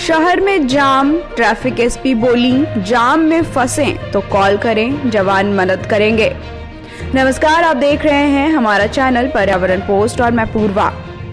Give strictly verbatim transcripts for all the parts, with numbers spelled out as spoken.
शहर में जाम, traffic SP बोली जाम में फंसे तो कॉल करें, जवान मदद करेंगे। नमस्कार, आप देख रहे हैं हमारा चैनल पर्यावरण पोस्ट और मैं पूर्वा।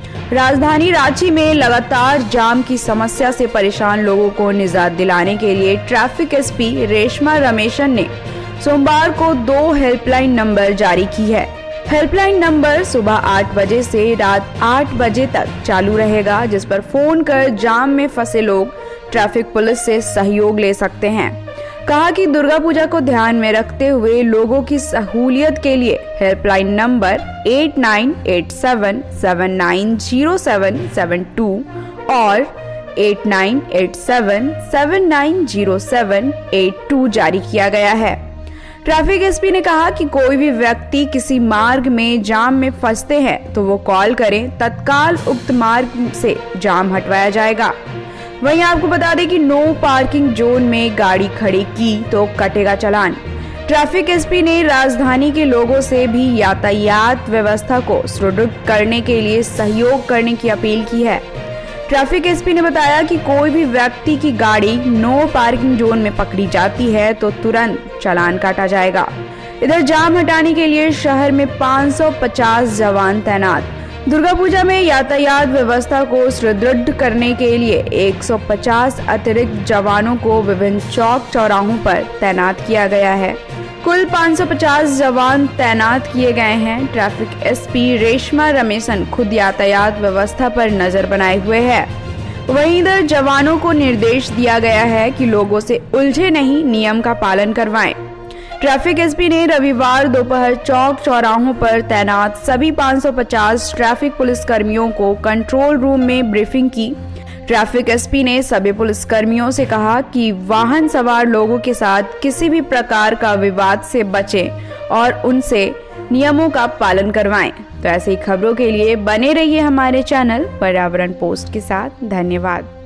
राजधानी रांची में लगातार जाम की समस्या से परेशान लोगों को निजात दिलाने के लिए ट्रैफिक एसपी रेशमा रमेशन ने सोमवार को दो हेल्पलाइन नंबर जारी की है। हेल्पलाइन नंबर सुबह आठ बजे से रात आठ बजे तक चालू रहेगा, जिस पर फोन कर जाम में फंसे लोग ट्रैफिक पुलिस से सहयोग ले सकते हैं। कहा कि दुर्गा पूजा को ध्यान में रखते हुए लोगों की सहूलियत के लिए helpline number eight nine eight seven seven nine zero seven seven two और eight nine eight seven seven nine zero seven eight two जारी किया गया है। ट्रैफिक एसपी ने कहा कि कोई भी व्यक्ति किसी मार्ग में जाम में फंसते हैं तो वो कॉल करें, तत्काल उक्त मार्ग से जाम हटवाया जाएगा। वहीं आपको बता दें कि नो पार्किंग जोन में गाड़ी खड़ी की तो कटेगा चालान। ट्रैफिक एसपी ने राजधानी के लोगों से भी यातायात व्यवस्था को सुदृढ़ करने के लिए सहयोग करने की अपील की है। ट्रैफिक एसपी ने बताया कि कोई भी व्यक्ति की गाड़ी नो पार्किंग जोन में पकड़ी जाती है तो तुरंत चालान काटा जाएगा। इधर जाम हटाने के लिए शहर में पाँच सौ पचास जवान तैनात। दुर्गा पूजा में यातायात व्यवस्था को सुदृढ़ करने के लिए एक सौ पचास अतिरिक्त जवानों को विभिन्न चौक चौराहों पर तैनात किया गया है। कुल पाँच सौ पचास जवान तैनात किए गए हैं। ट्रैफिक एसपी रेशमा रमेशन खुद यातायात व्यवस्था पर नजर बनाए हुए हैं। वहीं इधर जवानों को निर्देश दिया गया है कि लोगों से उलझे नहीं, नियम का पालन करवाएं। ट्रैफिक एसपी ने रविवार दोपहर चौक चौराहों पर तैनात सभी पाँच सौ पचास ट्रैफिक पुलिस कर्मियों को कंट्रोल रूम में ब्रीफिंग की। ट्रैफिक एसपी ने सभी पुलिस कर्मियों से कहा कि वाहन सवार लोगों के साथ किसी भी प्रकार का विवाद से बचें और उनसे नियमों का पालन करवाएं। तो ऐसी खबरों के लिए बने रहिए हमारे चैनल पर्यावरण पोस्ट के साथ। धन्यवाद।